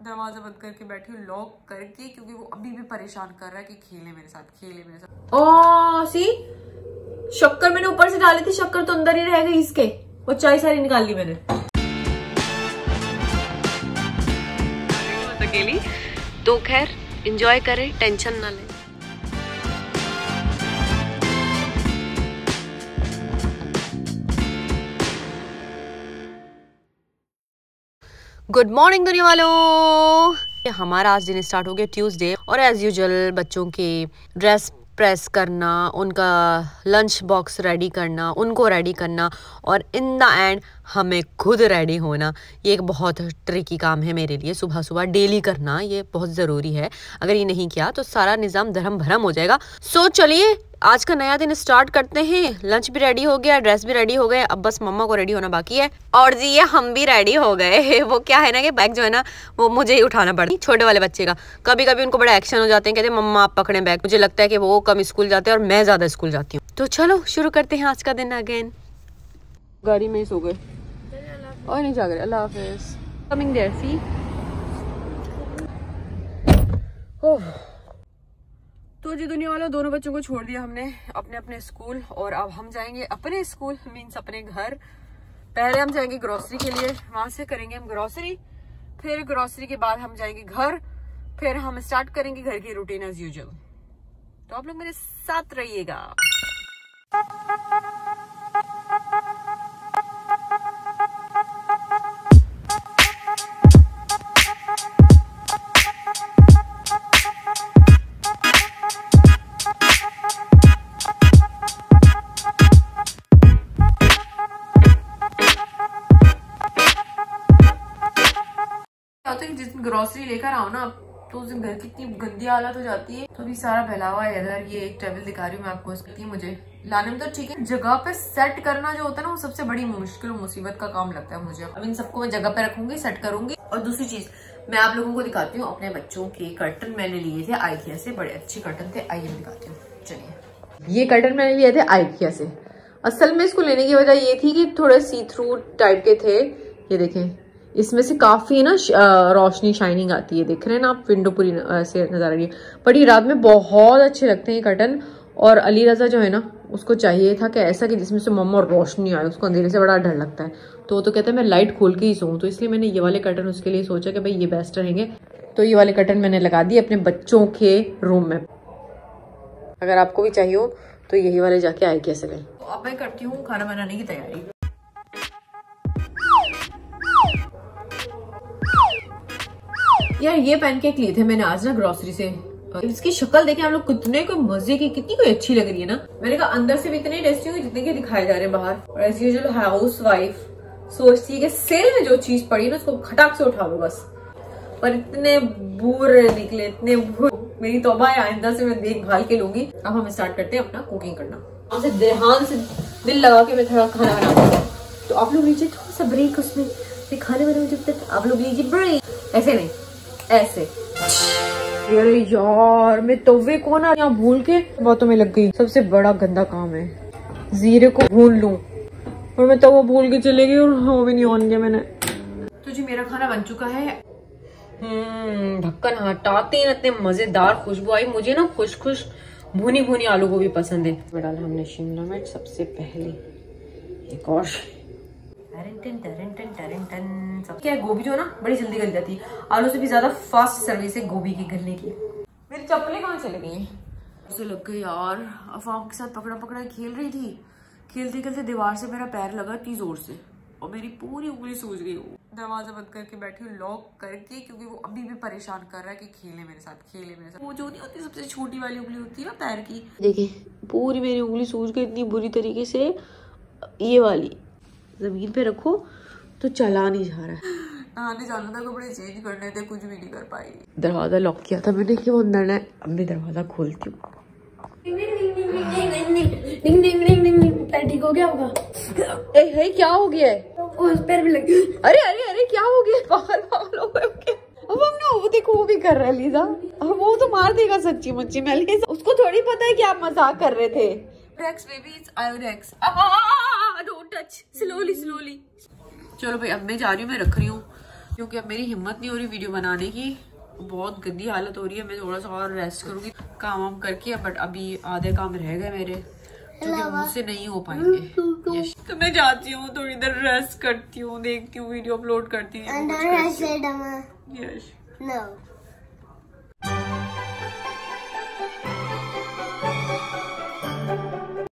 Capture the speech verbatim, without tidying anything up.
दरवाजा बंद करके बैठी हूँ लॉक करके, क्योंकि वो अभी भी परेशान कर रहा है कि खेले मेरे साथ, खेले मेरे साथ। ओ सी शक्कर मैंने ऊपर से डाली थी, शक्कर तो अंदर ही रह गई इसके, वो चाय सारी निकाल ली मैंने अकेली। तो खैर एंजॉय करें, टेंशन ना लें। गुड मॉर्निंग दुनिया वालों, हमारा आज दिन स्टार्ट हो गया ट्यूसडे, और एज यूजुअल बच्चों के ड्रेस प्रेस करना, उनका लंच बॉक्स रेडी करना, उनको रेडी करना, और इन द एंड हमें खुद रेडी होना। ये एक बहुत ट्रिकी काम है मेरे लिए, सुबह सुबह डेली करना ये बहुत ज़रूरी है। अगर ये नहीं किया तो सारा निज़ाम धर्म भरम हो जाएगा। सो चलिए आज का नया दिन स्टार्ट करते हैं। लंच भी रेडी हो गया, ड्रेस भी रेडी हो गए, अब बस मम्मा को रेडी होना बाकी है। और जी ये हम भी रेडी हो गए। वो क्या है ना कि बैग जो है ना वो मुझे ही उठाना पड़ता है, छोटे वाले बच्चे का। कभी कभी उनको बड़ा एक्शन हो जाते हैं, कहते हैं मम्मा आप पकड़े बैग। मुझे लगता है कि वो कम स्कूल जाते हैं और मैं ज्यादा स्कूल जाती हूँ। तो चलो शुरू करते हैं आज का दिन अगेन। गाड़ी में ही सो गए और नहीं जाग रहे। अल्लाह हाफिज। Coming there see. तो जी दुनिया वालों, दोनों बच्चों को छोड़ दिया हमने अपने अपने स्कूल, और अब हम जाएंगे अपने स्कूल मीन्स अपने घर। पहले हम जाएंगे ग्रोसरी के लिए, वहां से करेंगे हम ग्रोसरी, फिर ग्रोसरी के बाद हम जाएंगे घर, फिर हम स्टार्ट करेंगे घर की रूटीन एज यूजुअल। तो आप लोग मेरे साथ रहिएगा। जिस दिन ग्रोसरी लेकर आओ ना तो उस दिन घर की इतनी गंदी हालत हो जाती है। तो अभी सारा फैला हुआ है इधर। ये एक टेबल दिखा रही हूँ मैं आपको, इसकी मुझे लाने में तो ठीक है, जगह पे सेट करना जो होता है ना वो सबसे बड़ी मुश्किल मुसीबत का काम लगता है मुझे। अब इन सबको मैं जगह पे रखूंगी, सेट करूंगी। और दूसरी चीज मैं आप लोगों को दिखाती हूँ अपने बच्चों के कर्टन मैंने लिए थे आइकिया से, बड़े अच्छे कर्टन थे। आइए दिखाती हूँ। चलिए, ये कर्टन मैंने लिए थे आइकिया से। असल में इसको लेने की वजह ये थी कि थोड़े सी थ्रू टाइप के थे। ये देखें, इसमें से काफी ना रोशनी शाइनिंग आती है, देख रहे हैं ना आप, विंडो पूरी ऐसे नजर आ रही है। बट ये रात में बहुत अच्छे लगते हैं कर्टन। और अली रजा जो है ना उसको चाहिए था कि ऐसा कि जिसमें से मम्मा रोशनी आए, उसको अंधेरे से बड़ा डर लगता है। तो वो तो कहता है मैं लाइट खोल के ही सोऊं, तो इसलिए मैंने ये वाले कर्टन उसके लिए सोचा कि भाई ये बेस्ट रहेंगे। तो ये वाले कर्टन मैंने लगा दिए अपने बच्चों के रूम में। अगर आपको भी चाहिए हो तो यही वाले जाके आए कैसे गए। तो अब मैं करती हूँ खाना बनाने की तैयारी। यार ये पैनकेक लिए थे मैंने आज ना ग्रोसरी से। इसकी शक्ल देखें आप लोग, कितने को मजे की, कितनी कोई अच्छी लग रही है ना। मैंने कहा अंदर से भी इतने टेस्टी होंगे जितने के दिखाए जा रहे हैं बाहर। और एज यूजुअल हाउस वाइफ सोचती है कि सेल में जो चीज पड़ी ना उसको खटाक से उठा लो बस। पर इतने बुरे निकले, इतने बुरे। मेरी तौबा है, आइंदा से मैं देखभाल के लूंगी। अब हम स्टार्ट करते हैं अपना कुकिंग करना। ध्यान से दिल लगा के मैं थोड़ा खाना बनाऊंगी। तो आप लोग लीजिए थोड़ा सा ब्रेक, उसमें खाने बनाऊं जब तक आप लोग लीजिए ब्रेक। ऐसे नहीं, ऐसे। अरे यार मैं तवे को ना यहाँ भूल के बातों में लग गई। सबसे बड़ा गंदा काम है, जीरे को भून लूं और मैं तवा भूल के चले गई और वो भी नहीं ऑन किया मैंने। तो जी मेरा खाना बन चुका है। हम्म ढक्कन हटाते ही इतने मजेदार खुशबू आई। मुझे ना खुश खुश भुनी भुनी आलू गोभी पसंद है। डाला हमने शिमला मिर्च सबसे पहले, एक और क्या है, गोभी जो है ना बड़ी जल्दी गल जाती है। आलू से भी ज्यादा फास्ट सर्विस है गोभी की गलने की। मेरी चप्पलें कहाँ चली गई? ऐसे लग गई यार, अफवाह के साथ पकड़ा पकड़ा खेल रही थी। खेलते खेलते दीवार से मेरा पैर लगा इतनी जोर से और मेरी पूरी उंगली सूज गई। दरवाजा बंद करके बैठी हूँ लॉक करके, क्योंकि वो अभी भी परेशान कर रहा है कि खेले मेरे साथ, खेले मेरे साथ। वो जो नहीं होती सबसे छोटी वाली उंगली होती है ना पैर की, देखिए पूरी मेरी उंगली सूज गई इतनी बुरी तरीके से। ये वाली जमीन पे रखो तो चला नहीं जा रहा है। नहाने जाना था, कपड़े चेंज करने थे, कुछ भी नहीं कर पाई। दरवाजा लॉक किया था मैंने कि वो अंदर है। अब मैं दरवाजा खोलती हूँ। ठीक हो गया होगा। ए, है क्या हो गया है? उस पैर भी लगी। अरे अरे अरे क्या हो गया? पागल पागल हो गए। अब हमने वो देखो वो भी कर रहा है लीजा। अब वो तो मार देगा सच्ची मुच्ची में। उसको थोड़ी पता है कि आप मजाक कर रहे थे। Rex baby, it's Iodex. Ah, don't touch. Slowly, slowly. चलो भाई अब मैं जा रही हूँ, मैं रख रही हूँ। क्योंकि अब मेरी हिम्मत नहीं हो रही वीडियो बनाने की, बहुत गंदी हालत हो रही है। मैं थोड़ा सा और रेस्ट करूंगी काम वाम करके, बट अभी आधे काम रह गए मेरे जो कि मुझसे नहीं हो पाएंगे। तो मैं जाती हूँ, थोड़ी देर रेस्ट करती हूँ, देखती हूँ वीडियो अपलोड करती हूँ। And I said, yes no.